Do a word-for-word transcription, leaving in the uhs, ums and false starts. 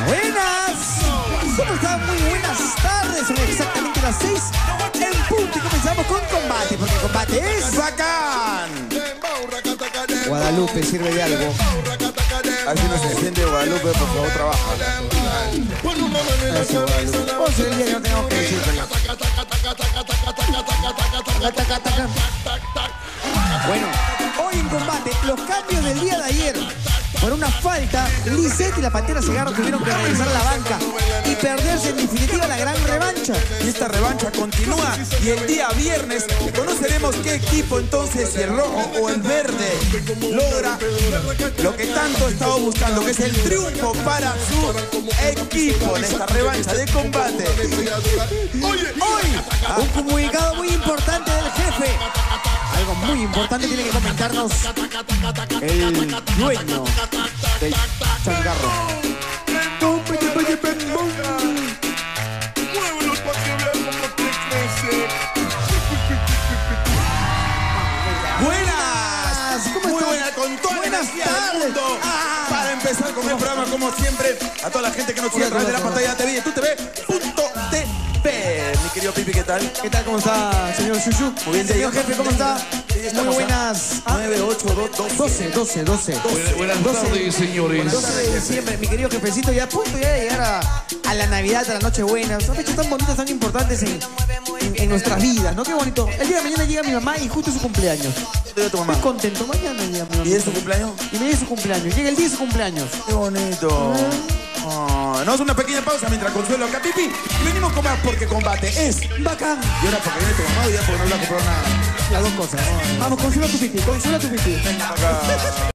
Buenas. ¿Cómo están? Muy buenas tardes. Son exactamente las seis en punto y comenzamos con combate, porque combate es ¡bacán! Guadalupe, sirve de algo. Así no se siente Guadalupe, por favor, trabaja. Gracias, Guadalupe. Vamos a ser el día que no tengamos que decir. Bueno, hoy en combate, los cambios del día de ayer. Por una falta, Lisette y la Pantera Segarra tuvieron que regresar a la banca y perderse en definitiva la gran revancha. Y esta revancha continúa y el día viernes conoceremos qué equipo entonces, si el rojo o el verde, logra lo que tanto ha estado buscando, que es el triunfo para su equipo en esta revancha de combate. Hoy, un comunicado muy importante del jefe. Algo muy importante tiene que comentarnos el dueño del changarro. Buenas, ¿cómo muy están? buena, con toda la Buenas energía del tardes. mundo. Ah. Para empezar con el programa, como siempre, a toda la gente que nos sigue a través de la pantalla de T V y tu T V punto T V. Mi querido Pipi, ¿qué tal? ¿Qué tal? ¿Cómo está, señor Shushu? Muy bien, señor ya jefe, ¿cómo está? Muy buenas. nueve ocho dos doce, doce, doce. Buenas tardes, señores. doce de diciembre, mi querido jefecito, ya a punto ya de llegar a, a la Navidad, a la Nochebuena. Son fechas tan bonitas, tan importantes en, en, en nuestras vidas, ¿no? Qué bonito. El día de mañana llega mi mamá y justo es su cumpleaños. ¿Dónde tu mamá? Estoy contento, mañana llega mi mamá. ¿Y es su cumpleaños? Y me llega su cumpleaños, llega el día de su cumpleaños. Qué bonito. Oh, nos una pequeña pausa mientras consuelo acá, Pipi. Y venimos con más porque combate es Bacán. y ahora porque viene tu mamá y ya porque no le ha comprado nada. Las dos cosas. Vamos, consuela tu piti, consuela tu piti. Acá.